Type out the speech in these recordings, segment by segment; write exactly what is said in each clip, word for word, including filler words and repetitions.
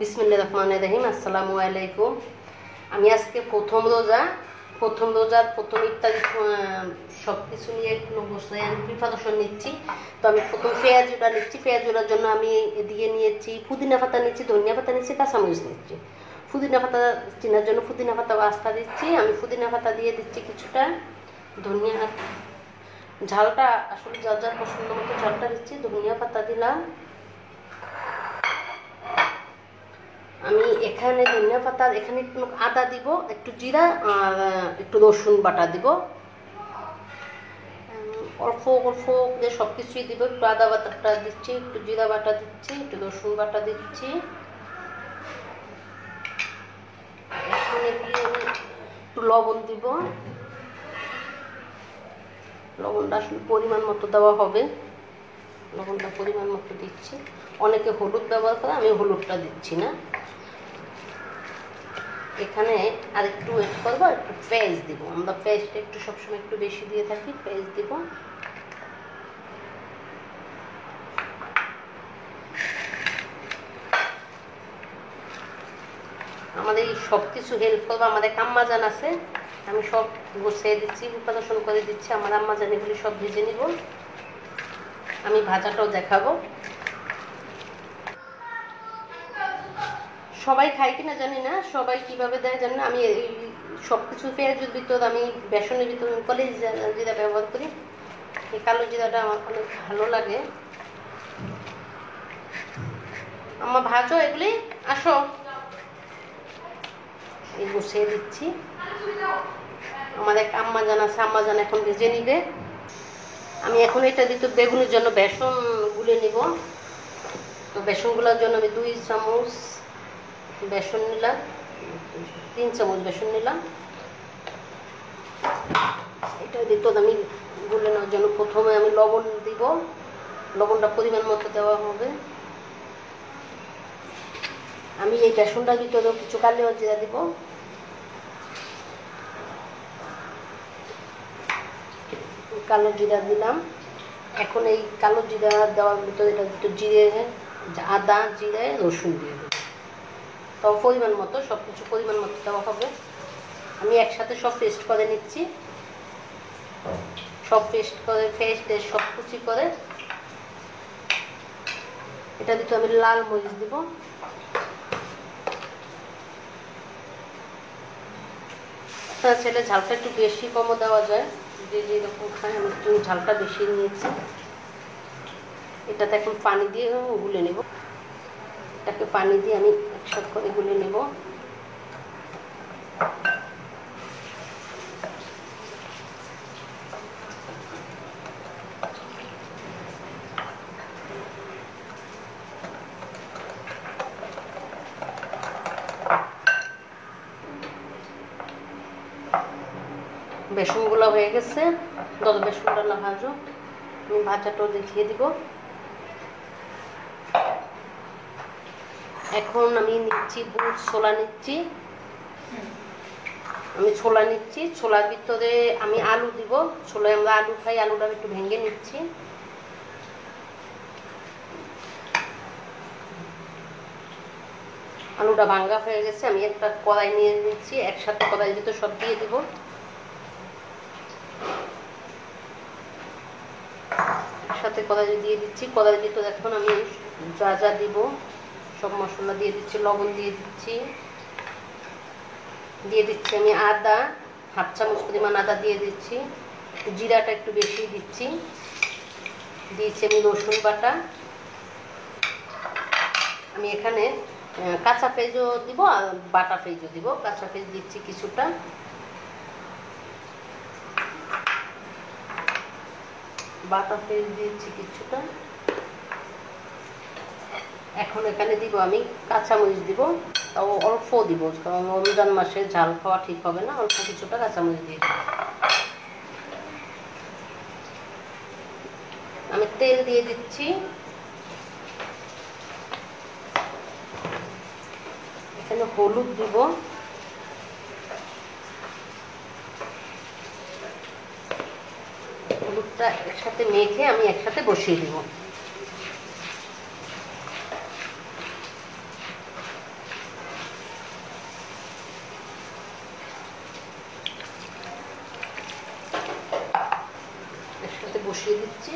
বিসমিল্লাহির রহমানির রহিম। আসসালামু আলাইকুম। আমি আজকে প্রথম রোজা প্রথম রোজার প্রথম ইফতারি সব কিছু নিয়ে একটু বসে আমি প্রিপারেশন নিচ্ছি। তো আমি প্রথম পেঁয়াজুটা নিচ্ছি। পেঁয়াজুটার জন্য আমি এদিকে নিয়েছি পুদিনা পাতা নিচ্ছি, ধনিয়া পাতা নিচ্ছি, কাঁচামরিচ নিচ্ছি। পুদিনা পাতা চেনার জন্য পুদিনা পাতা আস্তা দিচ্ছি। আমি পুদিনা পাতা দিয়ে দিচ্ছি কিছুটা, ধনিয়া ঝালটা আসলে যার যার পছন্দ মতো ঝালটা দিচ্ছি। ধনিয়া পাতা দিলাম আমি এখানে, ধনিয়া পাতা এখানে একটু আদা দিব, একটু জিরা আর একটু রসুন বাটা দিব, অল্প অল্প করে সব কিছুই দিব। একটু আদা বাটাটা দিচ্ছি, একটু জিরা বাটা দিচ্ছি, একটু রসুন বাটা দিচ্ছি। এখানে দিয়ে আমি একটু লবণ দিব। লবণটা আসলে পরিমাণ মতো দেওয়া হবে, লবণটা পরিমাণ মতো দিচ্ছি। অনেকে হলুদ ব্যবহার করে, আমি হলুদটা দিচ্ছি না। এখানে আর একটু ওয়েট করবো, একটু পেঁয়াজ দিব। আমরা পেঁয়াজটা একটু সবসময় একটু বেশি দিয়ে থাকি, পেঁয়াজ দিব। আমাদের এই সব কিছু হেল্প করবো আমাদের আম্মাজান আছে, আমি সব গুছিয়ে দিচ্ছি, প্রিপারেশন করে দিচ্ছি। আমার আম্মাজান এগুলি সব ভেজে নিব, আমি ভাজাটাও দেখাবো। সবাই খাই কিনা জানি না, সবাই কিভাবে দেয় জানি না। আমি এই সব কিছু পেঁয়াজের ভিতর, আমি বেসনের ভিতর কলেজ জিরা ব্যবহার করি। এই কালো জিরাটা আমার অনেক ভালো লাগে। আমার ভাজো এগুলি, আসো, এই বসিয়ে দিচ্ছি। আমার এক আম্মাজান আছে, আম্মাজান এখন ভেজে নিবে। আমি এখন এটা দিতে বেগুনের জন্য বেসন গুলে নিব। তো বেসন গুলার জন্য আমি দুই চামচ বেসন নিলাম, তিন চামচ বেসন নিলাম। এটা দিতে আমি গুলে নেওয়ার জন্য প্রথমে আমি লবণ দিব, লবণটা পরিমাণ মতো দেওয়া হবে। আমি এই বেসনটার ভিতরেও কিছু কালো জিরা দিব, কালো জিরা দিলাম। এখন এই কালো জিরা দেওয়ার ভিতরে এটা একটু জিরে, আদা, জিরে, রসুন দিয়ে দেবো। তো পরিমাণ মতো সব কিছু পরিমাণ মতো দেওয়া হবে। আমি একসাথে সব পেস্ট করে নিচ্ছি, সব পেস্ট করে পেস্ট সব কুচি করে। এটা দিতে আমি লাল মরিচ দিব, আপনার ছেলে ঝালটা একটু বেশি কমও দেওয়া যায়, যে যেরকম খায়। আমি একটু ঝালটা বেশি নিয়েছি। এটাতে এখন পানি দিয়ে গুলে নেব, এটাকে পানি দিয়ে আমি একসাথে করে গুলে নেব। বেসনগুলো হয়ে গেছে, দশ বেসনটা না ভাজো, আমি ভাজাটাও দেখিয়ে দিব। এখন আমি নিচ্ছি বুট ছোলা নিচ্ছি, আমি ছোলা নিচ্ছি। ছোলার ভিতরে আমি আলু দিব, ছোলায় আমরা আলু খাই, আলুটা একটু ভেঙে নিচ্ছি। আলুটা ভাঙ্গা হয়ে গেছে, আমি একটা কড়াই নিয়ে নিচ্ছি, একসাথে কড়াইয়ের ভিতরে সব দিয়ে দিব। একসাথে কড়াই দিয়ে দিচ্ছি। কড়াইয়ের ভিতরে এখন আমি যা যা দিব সব মশলা দিয়ে দিচ্ছি, লবণ দিয়ে দিচ্ছি, দিয়ে দিচ্ছি আমি আদা, হাফ চামচ পরিমাণ আদা দিয়ে দিচ্ছি, জিরাটা একটু বেশি দিচ্ছি, দিয়েছি আমি রসুন বাটা। আমি এখানে কাঁচা পেঁয়াজও দিব আর বাটা পেঁয়াজও দিব। কাঁচা পেঁয়াজ দিচ্ছি কিছুটা, বাটা পেঁয়াজ দিচ্ছি কিছুটা। এখন এখানে দিব আমি কাঁচামরিচ দিব, তাও অল্প দিব, কারণ রমজান মাসে ঝাল খাওয়া ঠিক হবে না। অল্প কিছুটা কাঁচামরিচ দিয়ে দিব। আমি তেল দিয়ে দিচ্ছি, এখানে হলুদ দিব, হলুদটা একসাথে মেখে আমি একসাথে বসিয়ে দিব। বসিয়ে দিচ্ছি।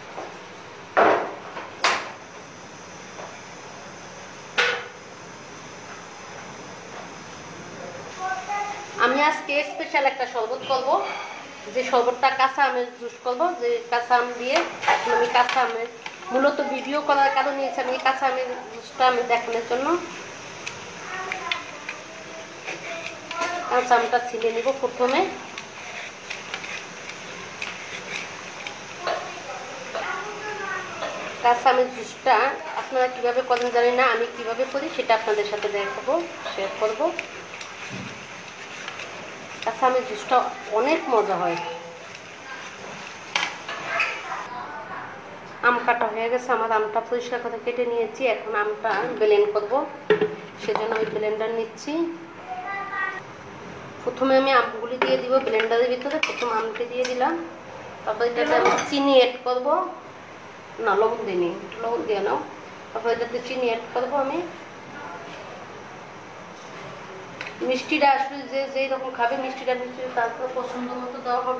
আমি আজকে স্পেশাল একটা শরবত করব, যে শরবতটা কাঁচা আমের জুস করব, যে কাঁচা আম দিয়ে। এখন আমি কাঁচা আমের মূলত ভিডিও করার কারণ নিয়েছি আমি কাঁচা আমের জুসটা আমি দেখানোর জন্য। কাঁচা আমটা ছিলে নিব প্রথমে। কাঁচা আমের জুসটা আপনারা কীভাবে করেন জানি না, আমি কিভাবে করি সেটা আপনাদের সাথে দেখাবো, শেয়ার করব। কাঁচা আমের জুসটা অনেক মজা হয়। আম কাটা হয়ে গেছে, আমার আমটা পরিষ্কার করে কেটে নিয়েছি। এখন আমটা ব্লেন্ড করব, সেজন্য আমি ব্লেন্ডার নিচ্ছি। প্রথমে আমি আমগুলি দিয়ে দিব ব্লেন্ডারের ভিতরে। প্রথম আমটি দিয়ে দিলাম, তারপর এটাতে আমি চিনি অ্যাড করব। না, লবণ দিইনি, লবণ দিয়ে নাও। তারপর এটাতে চিনি অ্যাড করবো আমি। মিষ্টিটা আসলে যে যেই রকম খাবে মিষ্টিটা মিষ্টি তারপর পছন্দ মতো দেওয়া হবে।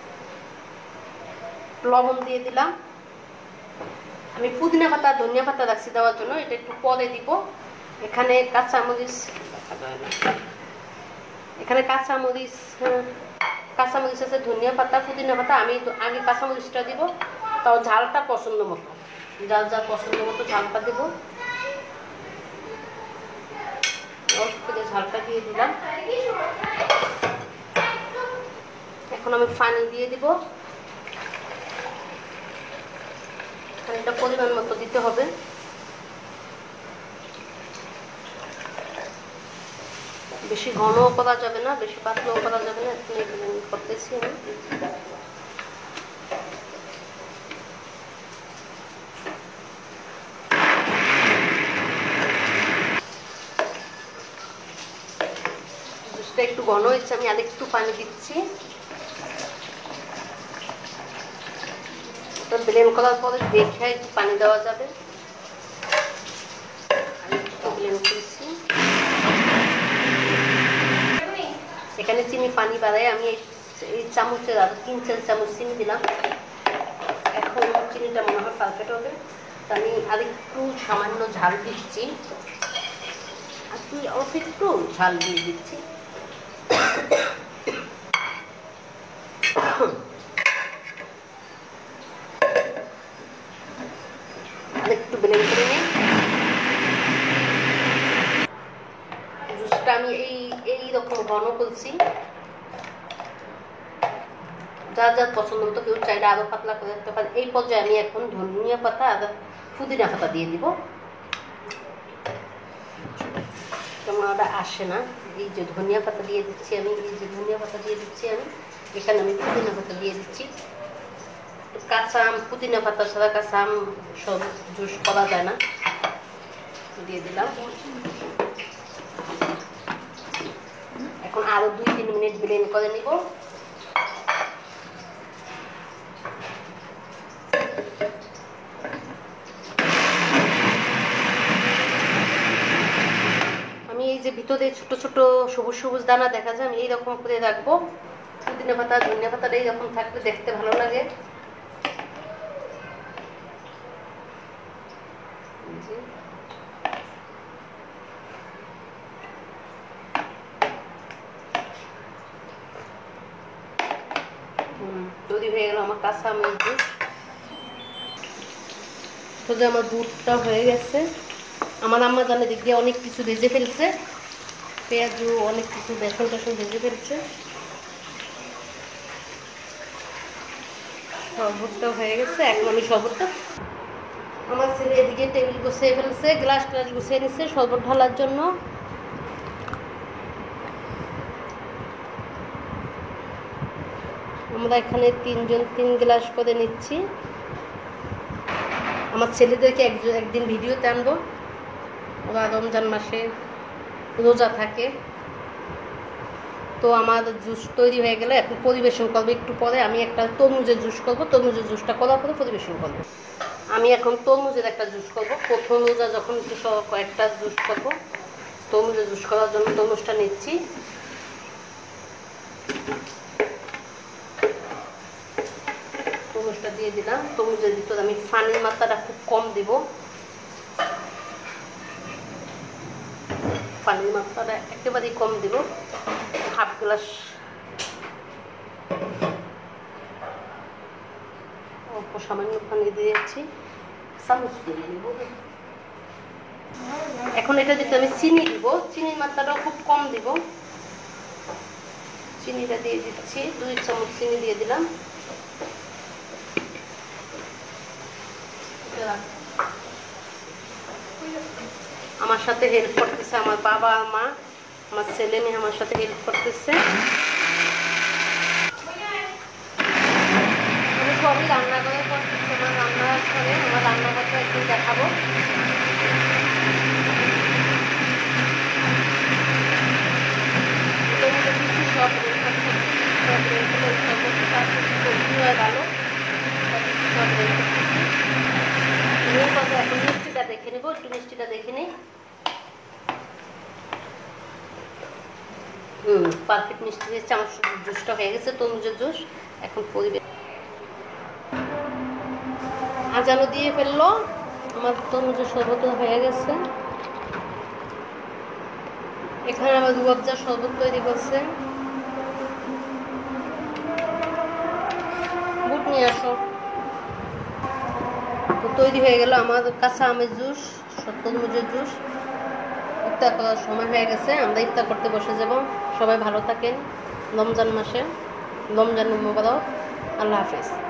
লবণ দিয়ে দিলাম। আমি পুদিনা পাতা ধনিয়া পাতা রাখছি দেওয়ার জন্য, এটা একটু পরে দিব। এখানে কাঁচামরিচ, এখানে কাঁচামরিচ কাঁচামরিচ আছে, ধনিয়া পাতা, পুদিনা পাতা। আমি আগে কাঁচামরিচটা দিব, তাও ঝালটা পছন্দ মতো, যার যার পছন্দ মতো ঝালটা দেবো। ঝালটা দিয়ে দিলাম। এখন আমি পানি দিয়ে দিব। পানিটা পরিমাণ মতো দিতে হবে। বেশি ঘনও করা যাবে না, বেশি পাতলাও করা যাবে না। এখন এগুলো করতেছি আমি। জুসটা একটু ঘন হয়েছে, আমি আর একটু পানি দিচ্ছি। ব্লেন্ড করার পরে দেখে একটু পানি দেওয়া যাবে। আমি একটু ব্লেন্ড করছি। এখানে চিনি পানি বাড়াই আমি এই চামচের আরো তিন চার চামচ চিনি দিলাম। এখন চিনিটা মনে হয় পারফেক্ট হবে। তা আমি আর একটু সামান্য ঝাল দিচ্ছি, আর তুই অল্প একটু ঝাল দিয়ে দিচ্ছি। আর একটু ব্লেন্ড করে নিই। জুসটা আমি এই এইরকম ঘন করছি, যার যার পছন্দ মতো। কেউ চাইলে আরো পাতলা করে দিতে পারে। এই পর্যায়ে আমি এখন ধনিয়া পাতা আর পুদিনা পাতা দিয়ে দিব। কেমন ওটা আসে না। এই যে ধনিয়া পাতা দিয়ে দিচ্ছি আমি, এই যে ধনিয়া পাতা দিয়ে দিচ্ছি আমি। এখানে আমি পুদিনা পাতা দিয়ে দিচ্ছি। কাঁচা আম, পুদিনা পাতা ছাড়া কাঁচা আম সব জুস করা যায় না। দিয়ে দিলাম। এখন আরো দুই তিন মিনিট ব্লেন্ড করে নিব। আমি এই যে ভিতরে ছোট ছোট সবুজ সবুজ দানা দেখা যায়, আমি এইরকম করে রাখবো। পুদিনা পাতা ধনিয়া পাতাটা এইরকম থাকলে দেখতে ভালো লাগে। তৈরি হয়ে গেল আমার কাঁচা আমের জুস। তো যে আমার দুধটা হয়ে গেছে। আমার আম্মা জানে দিক দিয়ে অনেক কিছু ভেজে ফেলছে, পেঁয়াজু অনেক কিছু বেসন টেসন ভেজে ফেলছে। শরবতটা হয়ে গেছে। এখন আমি শরবতটা, আমার ছেলে এদিকে টেবিল গুছিয়ে ফেলছে, গ্লাস ট্লাস গুছিয়ে নিচ্ছে শরবত ঢালার জন্য। আমরা এখানে তিনজন তিন গ্লাস করে নিচ্ছি। আমার ছেলেদেরকে একদিন ভিডিওতে আনবো, ওরা রমজান মাসে রোজা থাকে। তো আমার জুস তৈরি হয়ে গেলে এখন পরিবেশন করবো। একটু পরে আমি একটা তরমুজের জুস করবো। তরমুজের জুসটা করার পরে পরিবেশন করবো। আমি এখন তরমুজের একটা জুস করবো। প্রথম রোজা যখন কয়েকটা জুস করবো, তরমুজের জুস করার জন্য তরমুজটা নিচ্ছি। তরমুজটা দিয়ে দিলাম। তরমুজের ভিতরে আমি পানির মাত্রাটা খুব কম দিব, পানির মাত্রাটা একেবারেই কম দিব, হাফ গ্লাস অল্প সামান্য পানি দিয়েছি, চামচ দিয়ে দিব। এখন এটা দিতে আমি চিনি দিব, চিনির মাত্রাটাও খুব কম দিব, চিনিটা দিয়ে দিচ্ছি, দুই চামচ চিনি দিয়ে দিলাম। আমার সাথে হেল্প করতেছে আমার বাবা মা, আমার ছেলে মেয়ে আমার সাথে হেল্প করতেছে। আমি সবই রান্না করে করতেছি, আমার রান্না করে আমার রান্নাঘরটা একদিন দেখাবো। সব ভালো এখন মিষ্টিটা দেখে নেবো, একটু মিষ্টিটা দেখে নিই। হুম পারফেক্ট মিষ্টি দিয়েছে, আমার জুসটা হয়ে গেছে তরমুজের জুস। এখন পরিবেশ আজানো দিয়ে ফেললো, আমার তরমুজের শরবত হয়ে গেছে। এখানে আবার রুয়াবজা শরবত তৈরি করছে, বুট নিয়ে আসো। তো তৈরি হয়ে গেল আমার কাঁচা আমের জুস, তরমুজের জুস। ইফতার করার সময় হয়ে গেছে, আমরা ইফতার করতে বসে যাব। সবাই ভালো থাকেন রমজান মাসে, রমজান মোবারক। আল্লাহ হাফেজ।